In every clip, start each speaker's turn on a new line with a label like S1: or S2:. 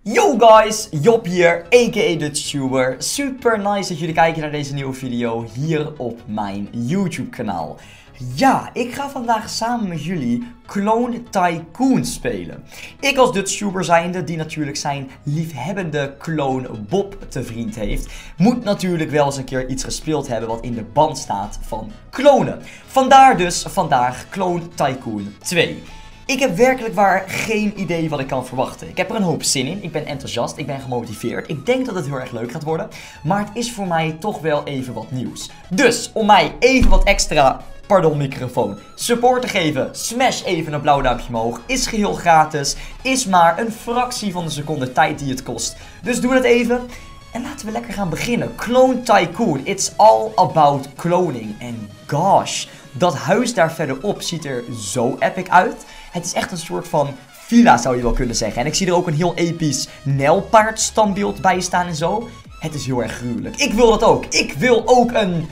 S1: Yo guys, Job hier, a.k.a. DutchTuber. Super nice dat jullie kijken naar deze nieuwe video hier op mijn YouTube kanaal. Ja, ik ga vandaag samen met jullie Clone Tycoon spelen. Ik als DutchTuber zijnde, die natuurlijk zijn liefhebbende clone Bob te vriend heeft, moet natuurlijk wel eens een keer iets gespeeld hebben wat in de band staat van klonen. Vandaar dus vandaag Clone Tycoon 2. Ik heb werkelijk waar geen idee wat ik kan verwachten. Ik heb er een hoop zin in, ik ben enthousiast, ik ben gemotiveerd. Ik denk dat het heel erg leuk gaat worden, maar het is voor mij toch wel even wat nieuws. Dus om mij even wat extra, pardon microfoon, support te geven, smash even een blauw duimpje omhoog. Is geheel gratis, is maar een fractie van de seconde tijd die het kost. Dus doe dat even. En laten we lekker gaan beginnen. Clone Tycoon, it's all about cloning. En gosh, dat huis daar verderop ziet er zo epic uit. Het is echt een soort van villa, zou je wel kunnen zeggen. En ik zie er ook een heel episch nijlpaard standbeeld bij staan en zo. Het is heel erg gruwelijk. Ik wil dat ook. Ik wil ook een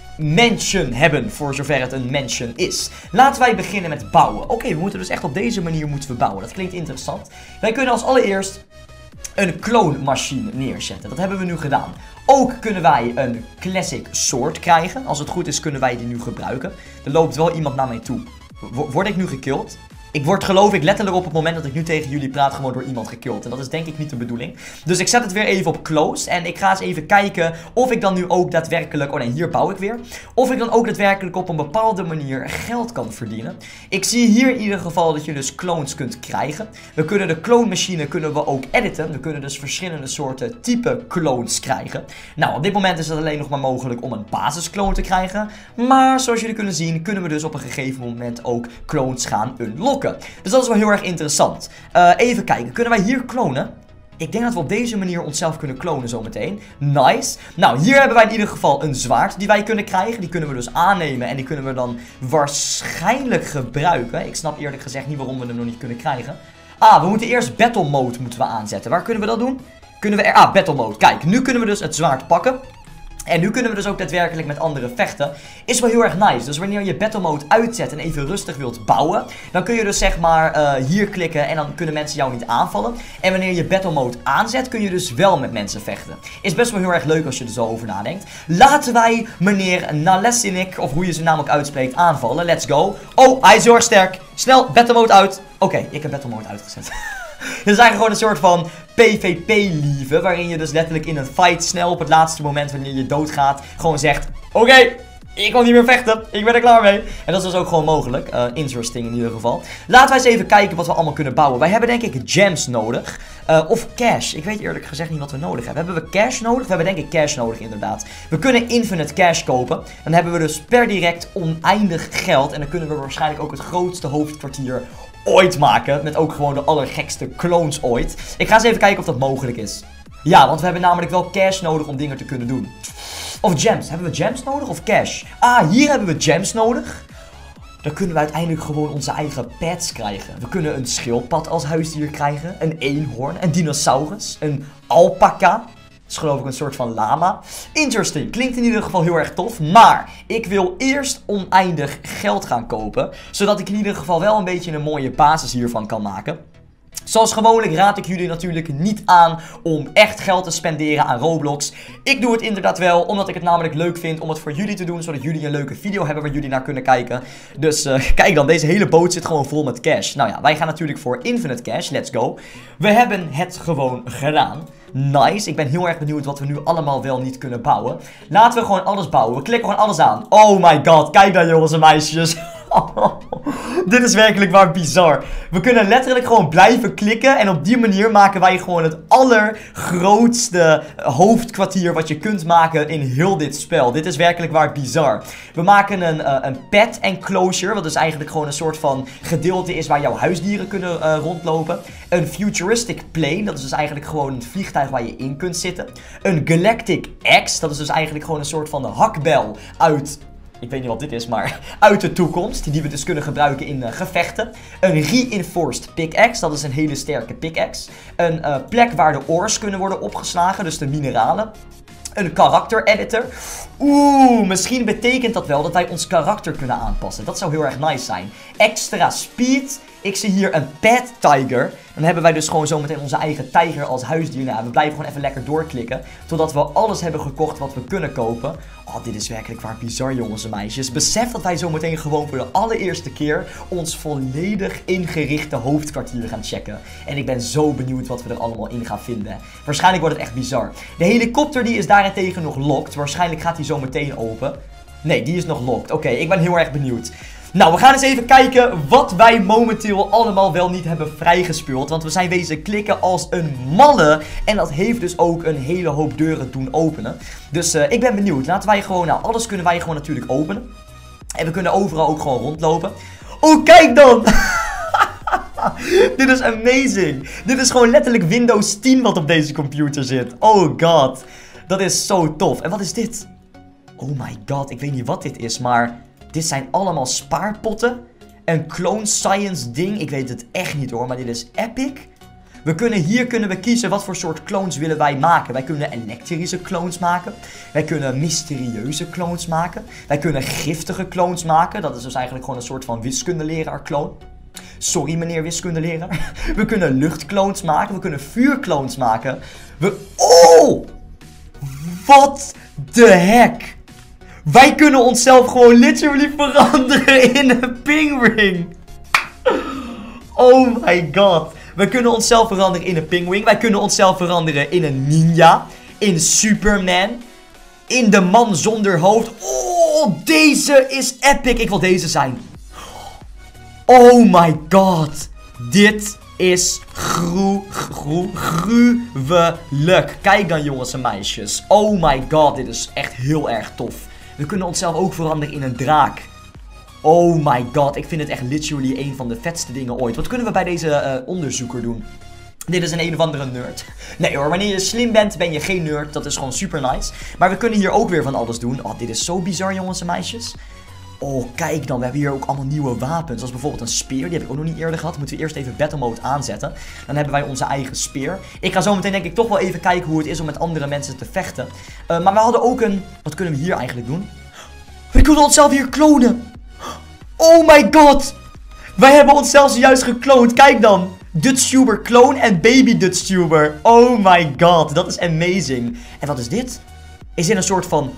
S1: mansion hebben, voor zover het een mansion is. Laten wij beginnen met bouwen. Oké, we moeten dus echt op deze manier bouwen. Dat klinkt interessant. Wij kunnen als allereerst een clone machine neerzetten. Dat hebben we nu gedaan. Ook kunnen wij een classic sword krijgen. Als het goed is kunnen wij die nu gebruiken. Er loopt wel iemand naar mij toe. Word ik nu gekillt? Ik word, geloof ik, letterlijk op het moment dat ik nu tegen jullie praat gewoon door iemand gekillt. En dat is denk ik niet de bedoeling. Dus ik zet het weer even op closed. En ik ga eens even kijken of ik dan nu ook daadwerkelijk... Oh nee, hier bouw ik weer. Of ik dan ook daadwerkelijk op een bepaalde manier geld kan verdienen. Ik zie hier in ieder geval dat je dus clones kunt krijgen. We kunnen de clone machine ook editen. We kunnen dus verschillende soorten type clones krijgen. Nou, op dit moment is het alleen nog maar mogelijk om een basisclone te krijgen. Maar zoals jullie kunnen zien, kunnen we dus op een gegeven moment ook clones gaan unlocken. Dus dat is wel heel erg interessant. Even kijken, kunnen wij hier klonen? Ik denk dat we op deze manier onszelf kunnen klonen zometeen. Nice. Nou, hier hebben wij in ieder geval een zwaard die wij kunnen krijgen. Die kunnen we dus aannemen en die kunnen we dan waarschijnlijk gebruiken. Ik snap eerlijk gezegd niet waarom we hem nog niet kunnen krijgen. We moeten eerst battle mode aanzetten. Waar kunnen we dat doen? Battle mode. Kijk, nu kunnen we dus het zwaard pakken. En nu kunnen we dus ook daadwerkelijk met anderen vechten. Is wel heel erg nice. Dus wanneer je battle mode uitzet en even rustig wilt bouwen, dan kun je dus zeg maar hier klikken en dan kunnen mensen jou niet aanvallen. En wanneer je battle mode aanzet, kun je dus wel met mensen vechten. Is best wel heel erg leuk als je er zo over nadenkt. Laten wij meneer Nalesinik, of hoe je zijn naam ook uitspreekt, aanvallen. Let's go. Oh, hij is heel erg sterk. Snel, battle mode uit. Oké, ik heb battle mode uitgezet. Het is eigenlijk gewoon een soort van PvP-lieve, waarin je dus letterlijk in een fight snel op het laatste moment wanneer je doodgaat, gewoon zegt, oké, ik wil niet meer vechten, ik ben er klaar mee. En dat is dus ook gewoon mogelijk, interesting in ieder geval. Laten wij eens even kijken wat we allemaal kunnen bouwen. Wij hebben denk ik gems nodig, of cash. Ik weet eerlijk gezegd niet wat we nodig hebben. Hebben we cash nodig? We hebben denk ik cash nodig inderdaad. We kunnen infinite cash kopen, dan hebben we dus per direct oneindig geld en dan kunnen we waarschijnlijk ook het grootste hoofdkwartier ooit maken, met ook gewoon de allergekste clones ooit. Ik ga eens even kijken of dat mogelijk is. Ja, want we hebben namelijk wel cash nodig om dingen te kunnen doen. Of gems. Hebben we gems nodig of cash? Hier hebben we gems nodig. Dan kunnen we uiteindelijk gewoon onze eigen pets krijgen. We kunnen een schildpad als huisdier krijgen, een eenhoorn, een dinosaurus, een alpaca. Dat is geloof ik een soort van lama. Interesting. Klinkt in ieder geval heel erg tof. Maar ik wil eerst oneindig geld gaan kopen. Zodat ik in ieder geval wel een beetje een mooie basis hiervan kan maken. Zoals gewoonlijk raad ik jullie natuurlijk niet aan om echt geld te spenderen aan Roblox. Ik doe het inderdaad wel, omdat ik het namelijk leuk vind om het voor jullie te doen. Zodat jullie een leuke video hebben waar jullie naar kunnen kijken. Dus kijk dan, deze hele boot zit gewoon vol met cash. Nou ja, wij gaan natuurlijk voor infinite cash. Let's go. We hebben het gewoon gedaan. Nice, ik ben heel erg benieuwd wat we nu allemaal wel niet kunnen bouwen. Laten we gewoon alles bouwen, we klikken gewoon alles aan. Oh my god, kijk dan jongens en meisjes. Dit is werkelijk waar bizar. We kunnen letterlijk gewoon blijven klikken en op die manier maken wij gewoon het allergrootste hoofdkwartier wat je kunt maken in heel dit spel. Dit is werkelijk waar bizar. We maken een pet enclosure, wat dus eigenlijk gewoon een soort van gedeelte is waar jouw huisdieren kunnen rondlopen. Een futuristic plane, dat is dus eigenlijk gewoon een vliegtuig waar je in kunt zitten. Een galactic axe, dat is dus eigenlijk gewoon een soort van de hakbel uit... Ik weet niet wat dit is, maar uit de toekomst. Die we dus kunnen gebruiken in gevechten. Een reinforced pickaxe. Dat is een hele sterke pickaxe. Een plek waar de ores kunnen worden opgeslagen. Dus de mineralen. Een karakter editor. Misschien betekent dat wel dat wij ons karakter kunnen aanpassen. Dat zou heel erg nice zijn. Extra speed. Ik zie hier een pet tiger. Dan hebben wij dus gewoon zometeen onze eigen tijger als huisdier. Nou, we blijven gewoon even lekker doorklikken. Totdat we alles hebben gekocht wat we kunnen kopen. Oh, dit is werkelijk waar bizar, jongens en meisjes. Besef dat wij zometeen gewoon voor de allereerste keer ons volledig ingerichte hoofdkwartier gaan checken. En ik ben zo benieuwd wat we er allemaal in gaan vinden. Waarschijnlijk wordt het echt bizar. De helikopter die is daarentegen nog locked. Waarschijnlijk gaat die zo meteen open. Nee, die is nog locked. Oké, ik ben heel erg benieuwd. Nou, we gaan eens even kijken wat wij momenteel allemaal wel niet hebben vrijgespeeld. Want we zijn wezen klikken als een malle. En dat heeft dus ook een hele hoop deuren doen openen. Dus ik ben benieuwd. Laten wij gewoon, nou, alles kunnen wij gewoon natuurlijk openen. En we kunnen overal ook gewoon rondlopen. Oh, kijk dan! Dit is amazing. Dit is gewoon letterlijk Windows 10 wat op deze computer zit. Oh god. Dat is zo tof. En wat is dit? Oh my god, ik weet niet wat dit is, maar dit zijn allemaal spaarpotten. Een clone science ding. Ik weet het echt niet hoor, maar dit is epic. Hier kunnen we kiezen wat voor soort clones willen wij maken. Wij kunnen elektrische clones maken. Wij kunnen mysterieuze clones maken. Wij kunnen giftige clones maken. Dat is dus eigenlijk gewoon een soort van wiskundeleraar clone. Sorry meneer wiskundeleraar. We kunnen luchtclones maken. We kunnen vuurclones maken. Oh! Wat de heck? Wij kunnen onszelf gewoon literally veranderen in een pingwing. Oh my god. We kunnen onszelf veranderen in een pingwing. Wij kunnen onszelf veranderen in een ninja. In Superman. In de man zonder hoofd. Oh, deze is epic. Ik wil deze zijn. Oh my god. Dit is gruwelijk. Kijk dan jongens en meisjes. Oh my god, dit is echt heel erg tof. We kunnen onszelf ook veranderen in een draak. Oh my god, ik vind het echt literally een van de vetste dingen ooit. Wat kunnen we bij deze onderzoeker doen? Dit is een of andere nerd. Nee hoor, wanneer je slim bent, ben je geen nerd. Dat is gewoon super nice. Maar we kunnen hier ook weer van alles doen. Oh, dit is zo bizar jongens en meisjes. Oh, kijk dan. We hebben hier ook allemaal nieuwe wapens. Zoals bijvoorbeeld een speer. Die heb ik ook nog niet eerder gehad. Moeten we eerst even battle mode aanzetten. Dan hebben wij onze eigen speer. Ik ga zo meteen denk ik toch wel even kijken hoe het is om met andere mensen te vechten. Maar we hadden ook een... Wat kunnen we hier eigenlijk doen? We kunnen onszelf hier klonen. Oh my god. Wij hebben onszelf juist gekloond. Kijk dan. Dutchtuber clone en baby Dutchtuber. Oh my god. Dat is amazing. En wat is dit? Is dit een soort van...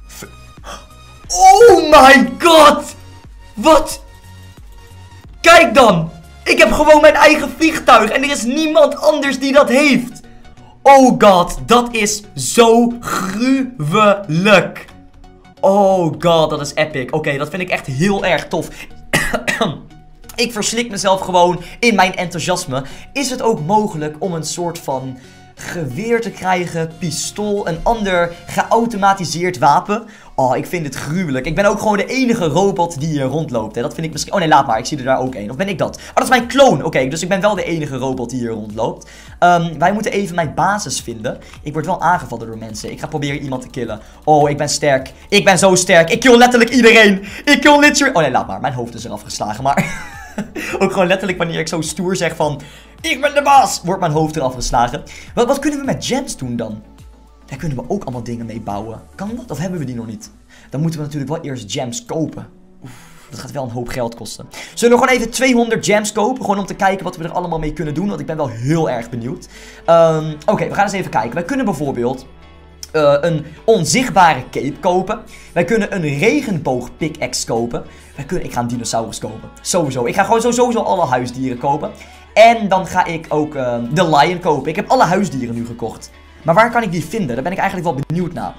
S1: Oh my god! Wat? Kijk dan! Ik heb gewoon mijn eigen vliegtuig en er is niemand anders die dat heeft. Oh god, dat is zo gruwelijk. Oh god, dat is epic. Oké, dat vind ik echt heel erg tof. Ik verslik mezelf gewoon in mijn enthousiasme. Is het ook mogelijk om een soort van geweer te krijgen, pistool, een ander geautomatiseerd wapen? Oh, ik vind het gruwelijk. Ik ben ook gewoon de enige robot die hier rondloopt. Hè. Dat vind ik misschien... Oh nee, laat maar. Ik zie er daar ook één. Of ben ik dat? Oh, dat is mijn kloon. Oké, dus ik ben wel de enige robot die hier rondloopt. Wij moeten even mijn basis vinden. Ik word wel aangevallen door mensen. Ik ga proberen iemand te killen. Oh, ik ben sterk. Ik ben zo sterk. Ik kill letterlijk iedereen. Ik kill literally... Oh nee, laat maar. Mijn hoofd is eraf geslagen, maar... ook gewoon letterlijk wanneer ik zo stoer zeg van... Ik ben de baas! Wordt mijn hoofd eraf geslagen. Wat kunnen we met gems doen dan? Daar kunnen we ook allemaal dingen mee bouwen. Kan dat? Of hebben we die nog niet? Dan moeten we natuurlijk wel eerst gems kopen. Oef, dat gaat wel een hoop geld kosten. Zullen we gewoon even 200 gems kopen? Gewoon om te kijken wat we er allemaal mee kunnen doen. Want ik ben wel heel erg benieuwd. Oké, we gaan eens even kijken. Wij kunnen bijvoorbeeld... een onzichtbare cape kopen. Wij kunnen een regenboog pickaxe kopen. Ik ga een dinosaurus kopen. Sowieso. Ik ga gewoon sowieso alle huisdieren kopen. En dan ga ik ook de lion kopen. Ik heb alle huisdieren nu gekocht. Maar waar kan ik die vinden? Daar ben ik eigenlijk wel benieuwd naar.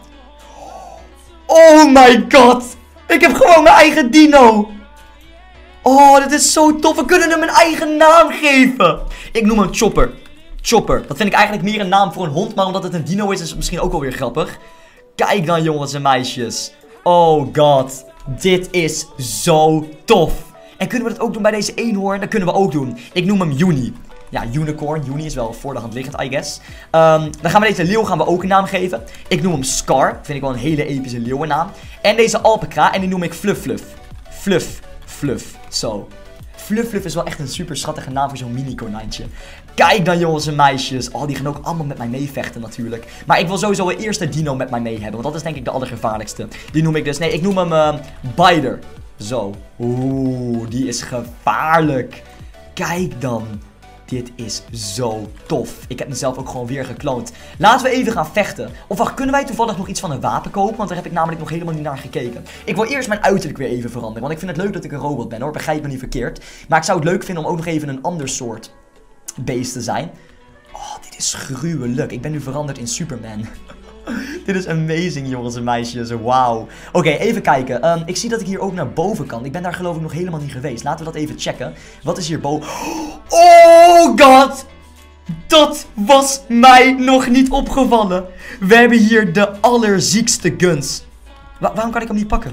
S1: Oh my god. Ik heb gewoon mijn eigen dino. Oh, dit is zo tof. We kunnen hem een eigen naam geven. Ik noem hem Chopper. Chopper. Dat vind ik eigenlijk meer een naam voor een hond. Maar omdat het een dino is het misschien ook wel weer grappig. Kijk dan jongens en meisjes. Oh god. Dit is zo tof. En kunnen we dat ook doen bij deze eenhoorn? Dat kunnen we ook doen. Ik noem hem Uni. Ja, unicorn. Uni is wel voor de hand liggend, I guess. Dan gaan we deze leeuw ook een naam geven. Ik noem hem Scar. Dat vind ik wel een hele epische leeuwennaam. En deze alpaca. En die noem ik Fluff Fluff. Fluff Fluff. Zo. Fluff Fluff is wel echt een super schattige naam voor zo'n mini konijntje. Kijk dan jongens en meisjes. Oh, die gaan ook allemaal met mij meevechten natuurlijk. Maar ik wil sowieso eerst de dino met mij mee hebben. Want dat is denk ik de allergevaarlijkste. Die noem ik dus... Nee, ik noem hem Biter. Zo. Oeh, die is gevaarlijk. Kijk dan. Dit is zo tof. Ik heb mezelf ook gewoon weer gekloond. Laten we even gaan vechten. Of wacht, kunnen wij toevallig nog iets van een wapen kopen? Want daar heb ik namelijk nog helemaal niet naar gekeken. Ik wil eerst mijn uiterlijk weer even veranderen. Want ik vind het leuk dat ik een robot ben hoor. Begrijp me niet verkeerd. Maar ik zou het leuk vinden om ook nog even een ander soort beest te zijn. Oh, dit is gruwelijk. Ik ben nu veranderd in Superman. Dit is amazing, jongens en meisjes. Wauw. Oké, even kijken. Ik zie dat ik hier ook naar boven kan. Ik ben daar geloof ik nog helemaal niet geweest. Laten we dat even checken. Wat is hierboven? Oh god! Dat was mij nog niet opgevallen. We hebben hier de allerziekste guns. Waarom kan ik hem niet pakken?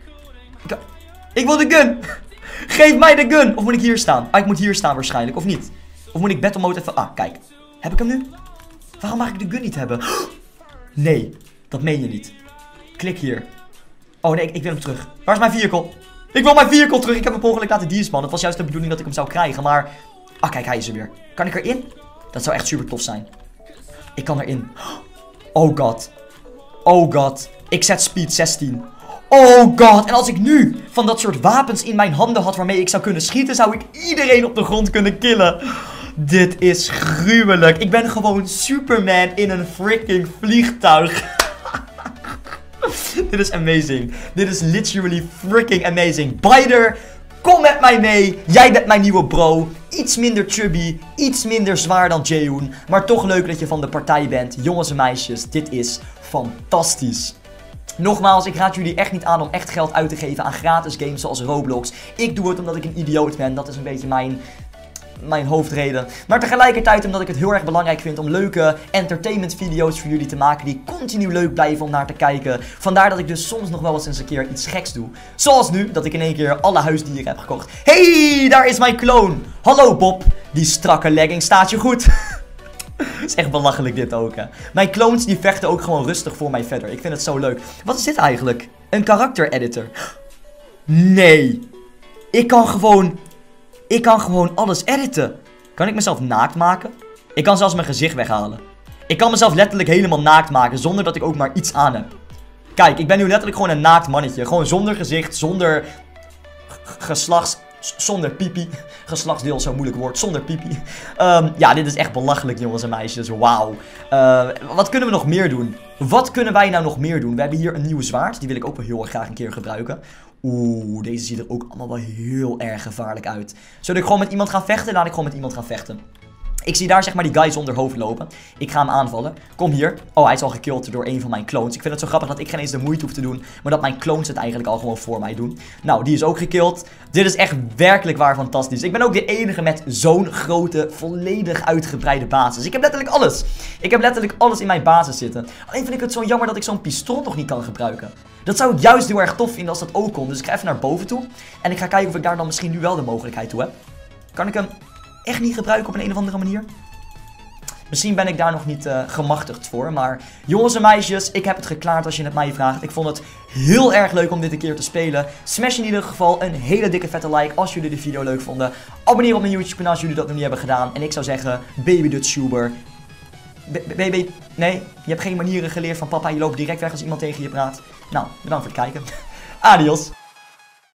S1: Ik wil de gun. Geef mij de gun. Of moet ik hier staan? Ah, ik moet hier staan waarschijnlijk. Of niet? Of moet ik battle mode even... Ah, kijk. Heb ik hem nu? Waarom mag ik de gun niet hebben? Nee, dat meen je niet. Klik hier. Oh nee, ik wil hem terug. Waar is mijn vehicle? Ik wil mijn vehicle terug. Ik heb hem per ongeluk laten despannen. Het was juist de bedoeling dat ik hem zou krijgen, maar... Ah, kijk, hij is er weer. Kan ik erin? Dat zou echt super tof zijn. Ik kan erin. Oh god. Oh god. Ik zet speed 16. Oh god. En als ik nu van dat soort wapens in mijn handen had waarmee ik zou kunnen schieten, zou ik iedereen op de grond kunnen killen. Dit is gruwelijk. Ik ben gewoon Superman in een freaking vliegtuig. Dit is amazing. Dit is literally freaking amazing. Bider, kom met mij mee. Jij bent mijn nieuwe bro. Iets minder chubby. Iets minder zwaar dan Jaehoon. Maar toch leuk dat je van de partij bent. Jongens en meisjes, dit is fantastisch. Nogmaals, ik raad jullie echt niet aan om echt geld uit te geven aan gratis games zoals Roblox. Ik doe het omdat ik een idioot ben. Dat is een beetje mijn hoofdreden. Maar tegelijkertijd omdat ik het heel erg belangrijk vind om leuke entertainment video's voor jullie te maken die continu leuk blijven om naar te kijken. Vandaar dat ik dus soms nog wel eens een keer iets geks doe. Zoals nu, dat ik in één keer alle huisdieren heb gekocht. Hey, daar is mijn kloon. Hallo Bob, die strakke legging staat je goed. Is echt belachelijk dit ook, hè. Mijn clones die vechten ook gewoon rustig voor mij verder. Ik vind het zo leuk. Wat is dit eigenlijk? Een karakter editor. Nee. Ik kan gewoon alles editen. Kan ik mezelf naakt maken? Ik kan zelfs mijn gezicht weghalen. Ik kan mezelf letterlijk helemaal naakt maken zonder dat ik ook maar iets aan heb. Kijk, ik ben nu letterlijk gewoon een naakt mannetje. Gewoon zonder gezicht, zonder zonder pipi. Geslachtsdeel is zo'n moeilijk woord. Zonder pipi. Ja, dit is echt belachelijk, jongens en meisjes. Wauw. Wat kunnen we nog meer doen? Wat kunnen wij nou nog meer doen? We hebben hier een nieuwe zwaard. Die wil ik ook wel heel erg graag een keer gebruiken. Oeh, deze ziet er ook allemaal wel heel erg gevaarlijk uit. Zullen ik gewoon met iemand gaan vechten? Laat ik gewoon met iemand gaan vechten. Ik zie daar zeg maar die guy zonder hoofd lopen. Ik ga hem aanvallen. Kom hier. Oh, hij is al gekillt door een van mijn clones. Ik vind het zo grappig dat ik geen eens de moeite hoef te doen. Maar dat mijn clones het eigenlijk al gewoon voor mij doen. Nou, die is ook gekillt. Dit is echt werkelijk waar fantastisch. Ik ben ook de enige met zo'n grote, volledig uitgebreide basis. Ik heb letterlijk alles. Ik heb letterlijk alles in mijn basis zitten. Alleen vind ik het zo jammer dat ik zo'n pistool nog niet kan gebruiken. Dat zou ik juist heel erg tof vinden als dat ook kon. Dus ik ga even naar boven toe. En ik ga kijken of ik daar dan misschien nu wel de mogelijkheid toe heb. Kan ik hem echt niet gebruiken op een of andere manier? Misschien ben ik daar nog niet gemachtigd voor. Maar jongens en meisjes, ik heb het geklaard als je het mij vraagt. Ik vond het heel erg leuk om dit een keer te spelen. Smash in ieder geval een hele dikke vette like als jullie de video leuk vonden. Abonneer op mijn YouTube kanaal als jullie dat nog niet hebben gedaan. En ik zou zeggen, baby Dutchtuber. Baby, nee, je hebt geen manieren geleerd van papa. Je loopt direct weg als iemand tegen je praat. Nou, bedankt voor het kijken. Adios.